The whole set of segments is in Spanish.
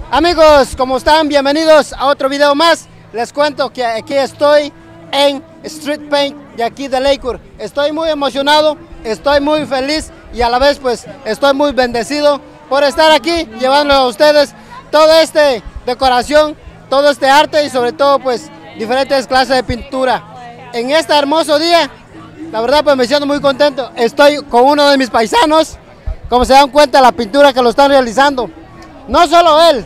Amigos, ¿cómo están? Bienvenidos a otro video más. Les cuento que aquí estoy en Street Paint de aquí de Lakewood. Estoy muy emocionado, estoy muy feliz y a la vez pues estoy muy bendecido por estar aquí llevando a ustedes toda esta decoración, todo este arte y sobre todo pues diferentes clases de pintura. En este hermoso día, la verdad pues me siento muy contento. Estoy con uno de mis paisanos, como se dan cuenta la pintura que lo están realizando. No solo él,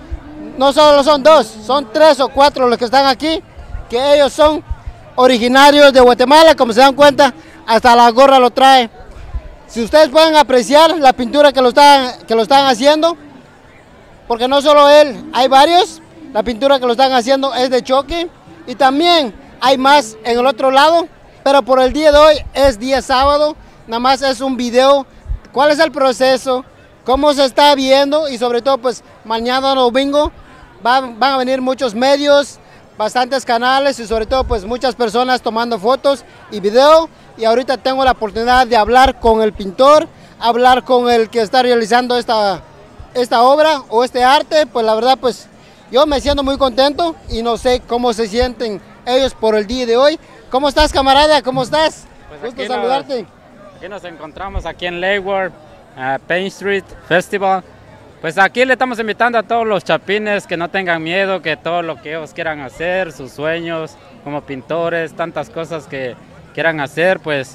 no solo son dos, son 3 o 4 los que están aquí, que ellos son originarios de Guatemala, como se dan cuenta, hasta la gorra lo trae. Si ustedes pueden apreciar la pintura que lo están haciendo, porque no solo él, hay varios, la pintura que lo están haciendo es de choque, y también hay más en el otro lado, pero por el día de hoy es día sábado, nada más es un video, cuál es el proceso, cómo se está viendo y sobre todo pues mañana domingo van a venir muchos medios, bastantes canales y sobre todo pues muchas personas tomando fotos y video, y ahorita tengo la oportunidad de hablar con el pintor, hablar con el que está realizando esta obra o este arte. Pues la verdad pues yo me siento muy contento y no sé cómo se sienten ellos por el día de hoy. ¿Cómo estás, camarada? ¿Cómo estás? Pues gusto saludarte. Aquí nos encontramos aquí en Lakewood, Paint Street Festival. Pues aquí le estamos invitando a todos los chapines que no tengan miedo, que todo lo que ellos quieran hacer, sus sueños como pintores, tantas cosas que quieran hacer, pues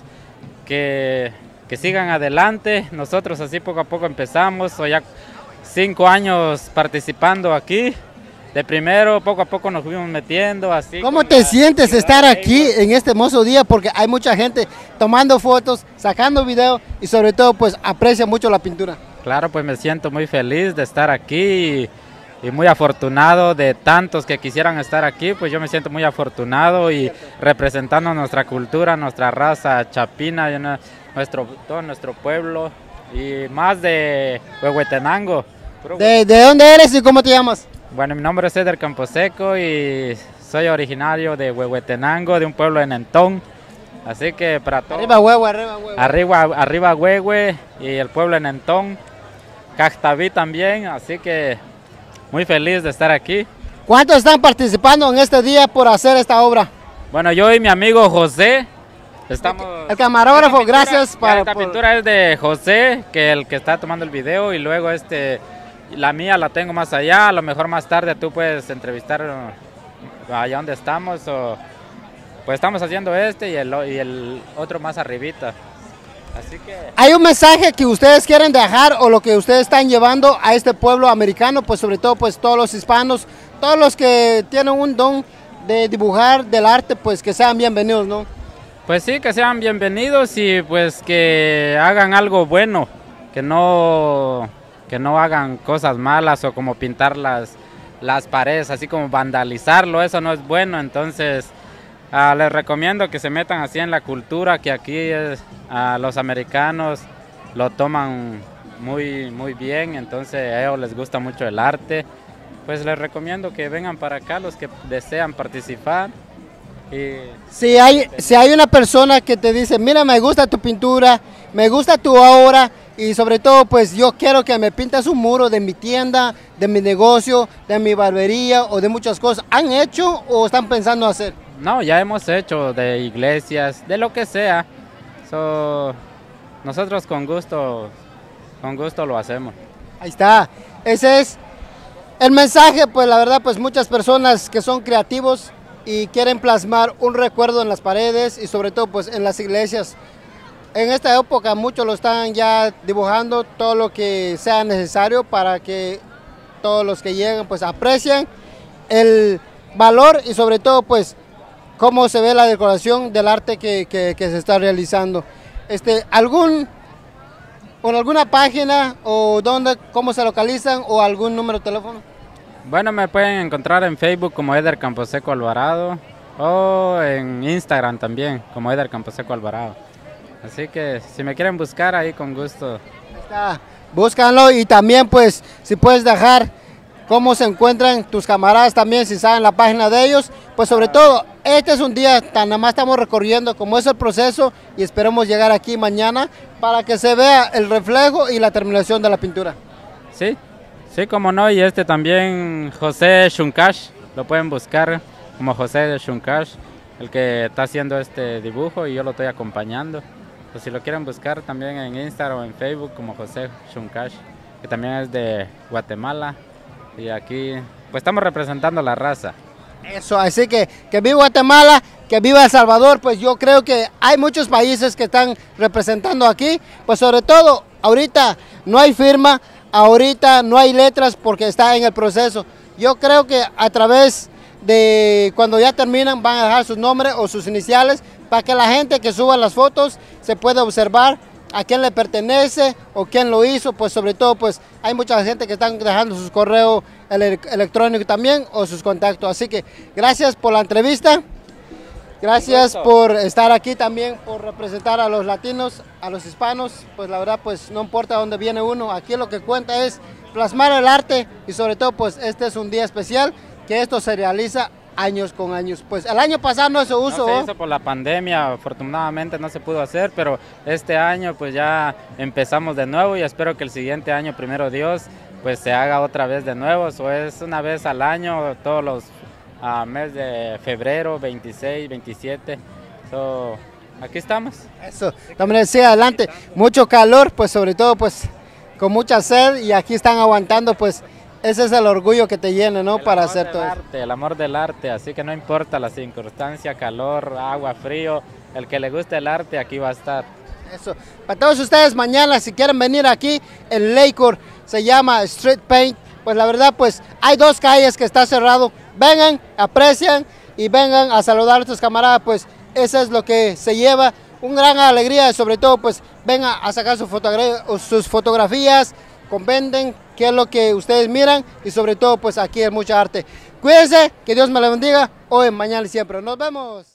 que sigan adelante. Nosotros así poco a poco empezamos, soy ya 5 años participando aquí. De primero, poco a poco nos fuimos metiendo así. ¿Cómo te sientes estar aquí en este hermoso día? Porque hay mucha gente tomando fotos, sacando video y sobre todo pues aprecia mucho la pintura. Claro, pues me siento muy feliz de estar aquí y muy afortunado de tantos que quisieran estar aquí, pues yo me siento muy afortunado y representando nuestra cultura, nuestra raza chapina, todo nuestro pueblo y más de Huehuetenango. ¿De dónde eres y cómo te llamas? Bueno, mi nombre es Eder Camposeco y soy originario de Huehuetenango, de un pueblo de Nentón. Así que para todos. Arriba Huehue, arriba Huehue. Arriba Huehue y el pueblo de Nentón. Cactaví también, así que muy feliz de estar aquí. ¿Cuántos están participando en este día por hacer esta obra? Bueno, yo y mi amigo José estamos... El camarógrafo, gracias. Esta pintura es de José, que el que está tomando el video, y luego la mía la tengo más allá. A lo mejor más tarde tú puedes entrevistar allá donde estamos, pues estamos haciendo y el otro más arribita. Así que... ¿Hay un mensaje que ustedes quieren dejar o lo que ustedes están llevando a este pueblo americano? Pues sobre todo pues todos los hispanos, todos los que tienen un don de dibujar del arte, pues que sean bienvenidos, ¿no? Pues sí, que sean bienvenidos y pues que hagan algo bueno, que no hagan cosas malas o como pintar las paredes, así como vandalizarlo, eso no es bueno. Entonces les recomiendo que se metan así en la cultura, que aquí los americanos lo toman muy, muy bien, entonces a ellos les gusta mucho el arte. Pues les recomiendo que vengan para acá los que desean participar. Si hay una persona que te dice, mira, me gusta tu pintura, me gusta tu obra, y sobre todo pues yo quiero que me pintes un muro de mi tienda, de mi negocio, de mi barbería o de muchas cosas, ¿han hecho o están pensando hacer? No, ya hemos hecho de iglesias, de lo que sea. Nosotros con gusto lo hacemos. Ahí está, ese es el mensaje. Pues la verdad pues muchas personas que son creativos y quieren plasmar un recuerdo en las paredes y sobre todo pues en las iglesias. En esta época muchos lo están ya dibujando todo lo que sea necesario para que todos los que lleguen pues aprecien el valor y sobre todo pues cómo se ve la decoración del arte que se está realizando. ¿Alguna página o cómo se localizan o algún número de teléfono? Bueno, me pueden encontrar en Facebook como Eder Camposeco Alvarado o en Instagram también como Eder Camposeco Alvarado. Así que si me quieren buscar ahí con gusto. Ahí está, búscanlo y también pues si puedes dejar cómo se encuentran tus camaradas también, si saben la página de ellos. Pues sobre todo, este es un día nada más estamos recorriendo cómo es el proceso y esperemos llegar aquí mañana para que se vea el reflejo y la terminación de la pintura. Sí, Sí, como no, y este también, José Shunkash, lo pueden buscar como José Shunkash, el que está haciendo este dibujo y yo lo estoy acompañando. Pues si lo quieren buscar también en Instagram o en Facebook como José Shunkash, que también es de Guatemala, y aquí pues estamos representando la raza. Eso, así que viva Guatemala, que viva El Salvador, pues yo creo que hay muchos países que están representando aquí, pues sobre todo ahorita no hay firma, ahorita no hay letras porque está en el proceso. Yo creo que a través de cuando ya terminan van a dejar sus nombres o sus iniciales para que la gente que suba las fotos se pueda observar a quién le pertenece o quién lo hizo, pues sobre todo pues hay mucha gente que están dejando sus correos electrónicos también o sus contactos. Así que gracias por la entrevista, gracias por estar aquí también, por representar a los latinos, a los hispanos. Pues la verdad pues no importa dónde viene uno, aquí lo que cuenta es plasmar el arte y sobre todo pues este es un día especial que esto se realiza años con años. Pues el año pasado no se hizo. No se hizo por la pandemia, afortunadamente no se pudo hacer, pero este año pues ya empezamos de nuevo y espero que el siguiente año, primero Dios, pues se haga otra vez de nuevo. Eso es una vez al año, todos los meses de febrero, 26, 27. Aquí estamos. Eso, también decía adelante, mucho calor, pues sobre todo pues con mucha sed y aquí están aguantando, pues ese es el orgullo que te llena, ¿no? Para hacer todo eso. El amor del arte, así que no importa la circunstancia, calor, agua, frío, el que le guste el arte aquí va a estar. Eso, para todos ustedes mañana si quieren venir aquí, el Lakewood se llama Street Paint, pues la verdad pues hay 2 calles que está cerrado, vengan, aprecian y vengan a saludar a sus camaradas, pues eso es lo que se lleva, una gran alegría, sobre todo pues vengan a sacar sus fotografías, comenten qué es lo que ustedes miran y sobre todo pues aquí es mucha arte. Cuídense, que Dios me la bendiga, hoy, mañana y siempre. Nos vemos.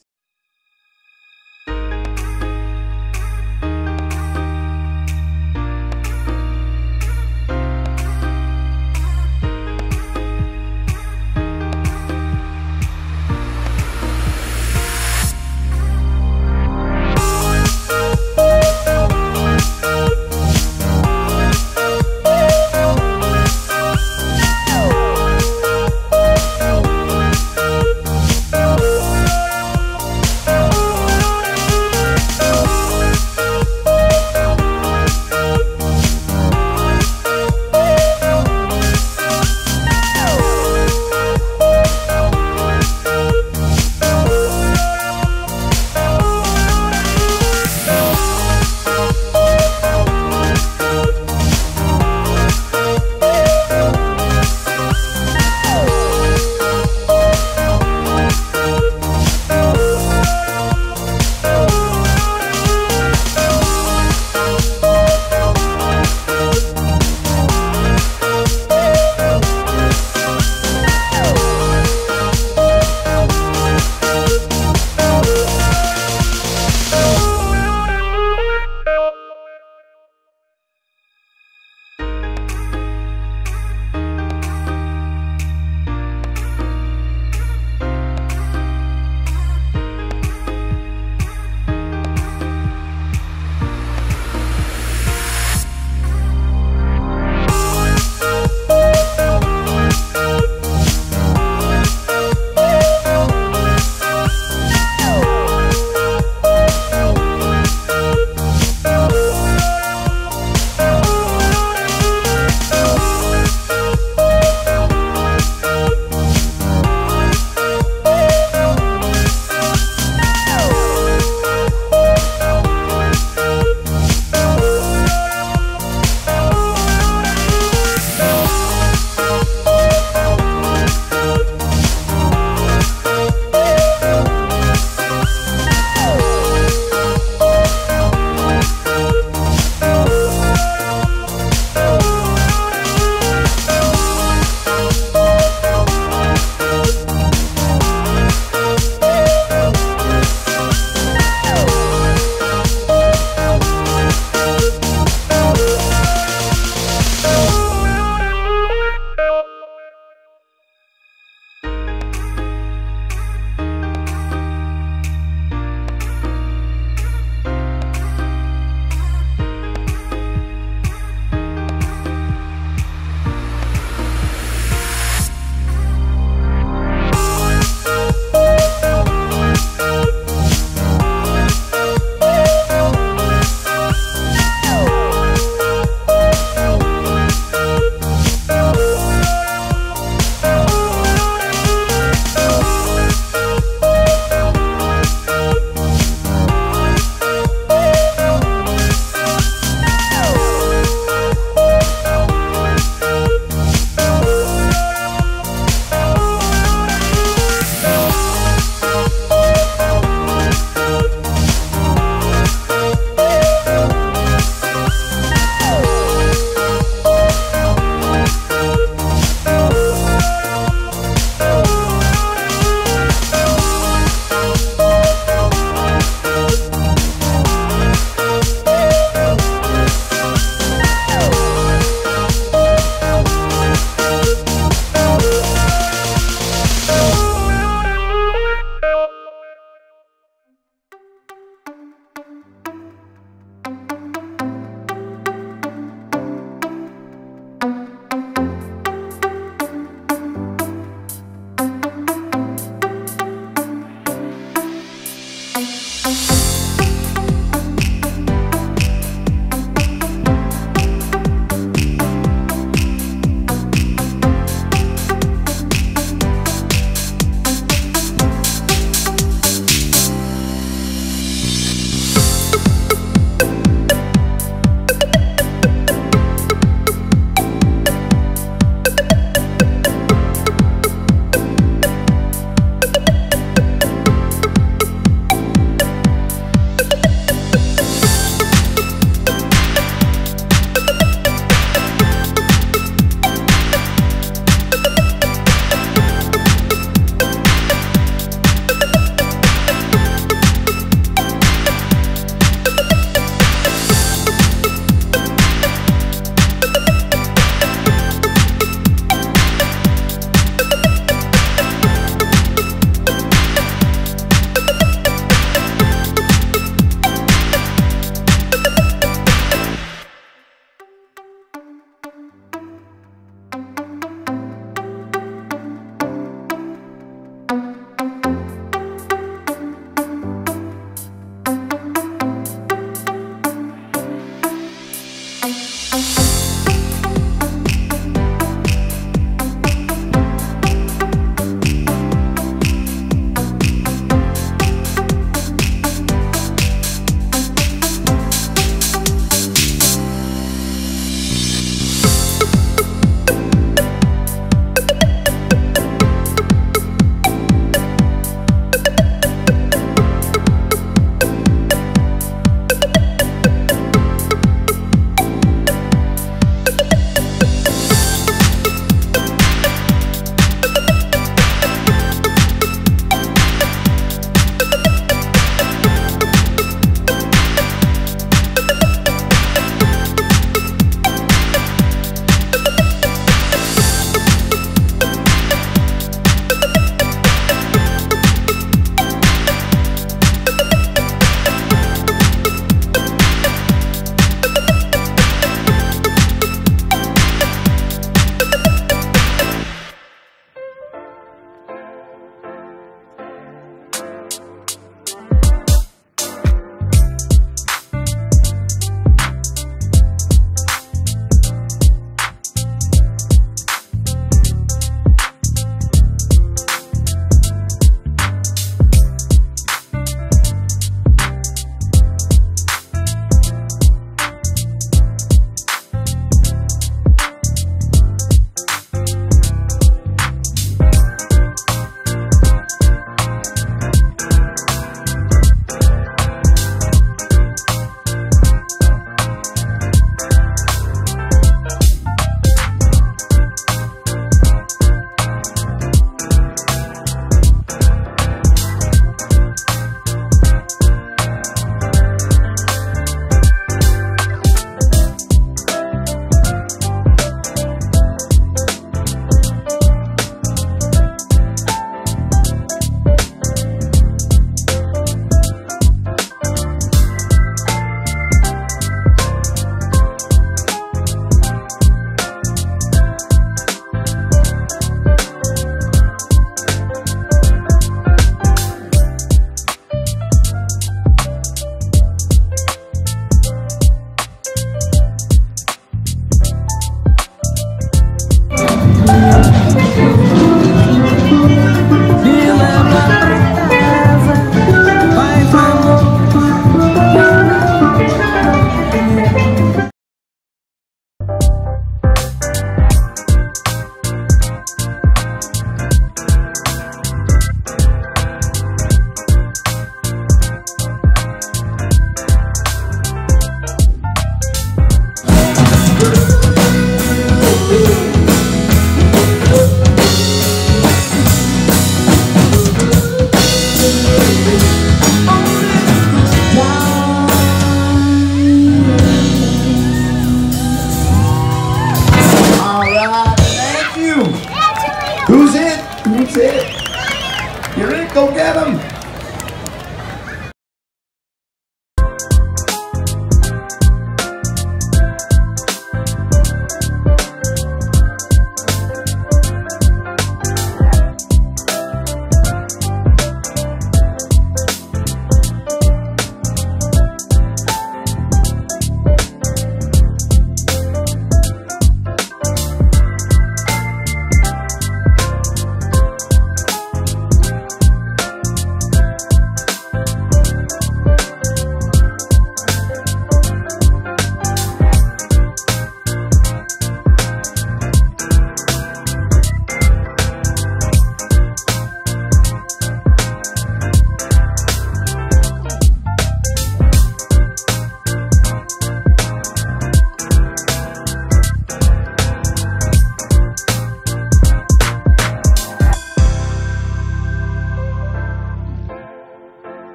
you? Who's it? Who's it? You're it. Go get him.